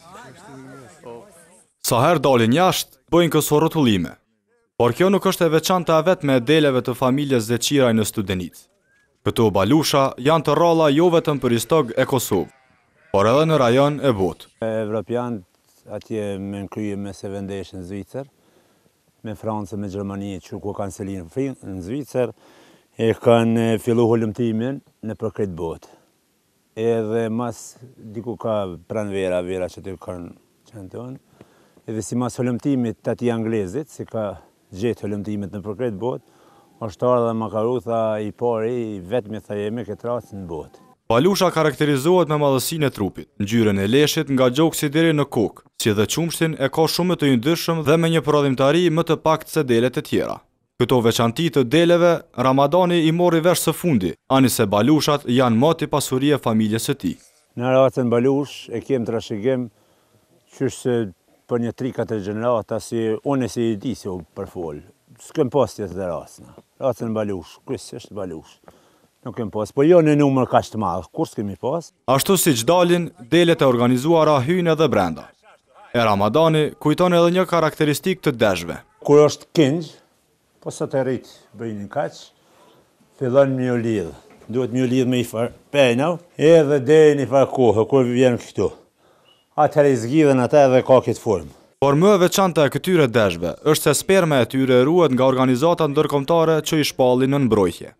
Sa herë dalin jashtë, bëjnë këso rrotullime. Por kjo nuk është e veçanta vetëm e deleve të familjes Zeqiraj në Studenicë. Këto balusha janë të rralla jo vetëm për istog e Kosovë, por edhe në rajon e botë. Evropian atje me kryje me se vendesh në Zvicër, me Francë, me Gjermani, që ku kanë selin në Zvicër, e kanë fillu hulumtimin në për këtë botë. Edhe mas diku ka pranvera, vera që të kanë qenë tonë, edhe si mas hulumtimit të ati anglezit, si ka gjetë hulumtimit në për këtë botë, është ardhe Makarutha i pari, vetëmi thajemi këtë rastë në botë. Balusha karakterizohet me madhësinë e trupit, ngjyrën e leshit nga gjoksi deri në kokë, si dhe qumshtin e ka shumë të yndyrshëm dhe me një prodhimtari më të paktë se delet e tjera. Këto veçanti të deleve, Ramadani i mori vesh së fundi, ani se balushat janë mati pasurie familjes së tij. Në racën balush e kem të rashigim qysh se për një 3-4 gjenerata si unë si i di si u përfol. S'kem pas tjetë dhe racëna. Racën balush, kësë është balush. Nuk kem pas, po jo në numër kaq të madh, kur s'kemi pas. Ashtu siç dalin, delet e organizuara hyjnë edhe brenda. E Ramadani kujton edhe një karakteristikë të deshve. Kur është kinj, po sa të rrit bëjnë kaq, fillon me u lidh. Duhet me u lidh me i far pena, edhe deri në far kohë kur vjen këtu. Atëherë i zgjidhen ata edhe ka këtë formë. Por më e veçanta e këtyre deshve është se sperma e tyre ruhet nga organizata ndërkombëtare që i shpallin në mbrojtje.